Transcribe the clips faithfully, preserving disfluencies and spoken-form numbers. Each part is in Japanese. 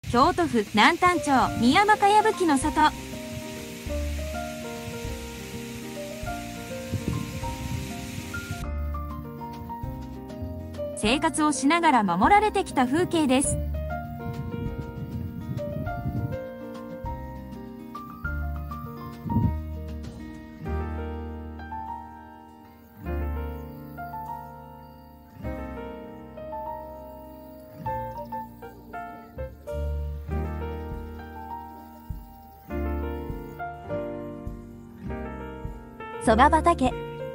京都府南丹町三山かやぶきの里。生活をしながら守られてきた風景です。 そば畑。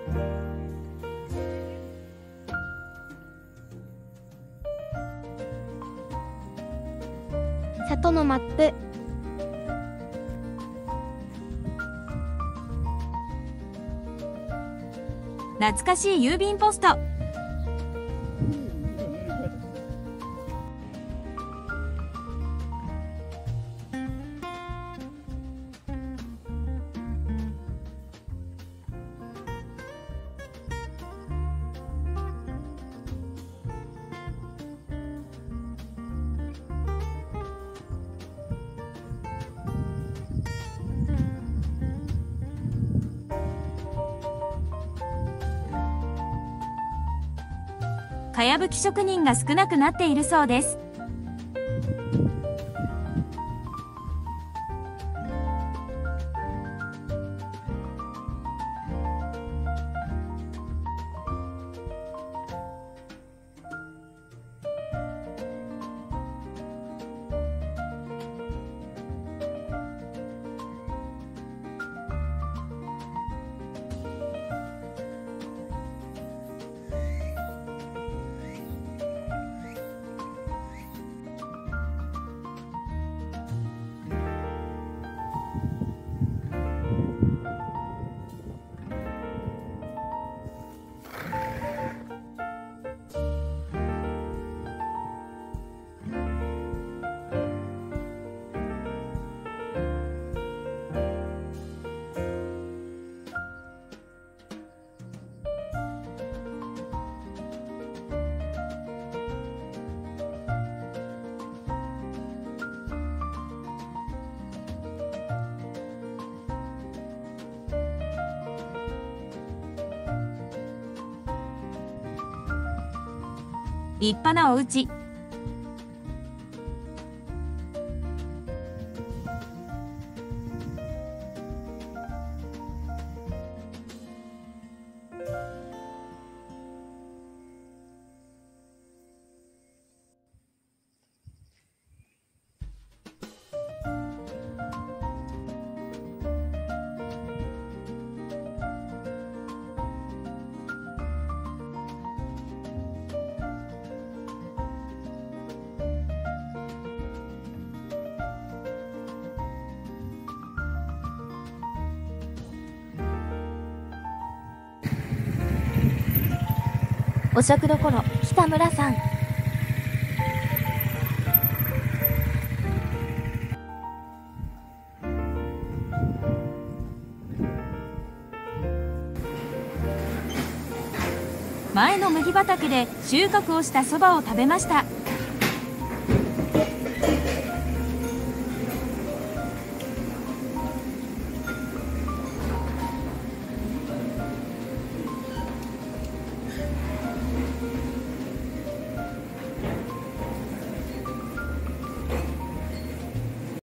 里のマップ。 懐かしい郵便ポスト。かやぶき職人が少なくなっているそうです。立派なお家。 お食どころ北村さん。 前の麦畑で収穫をしたそばを食べました。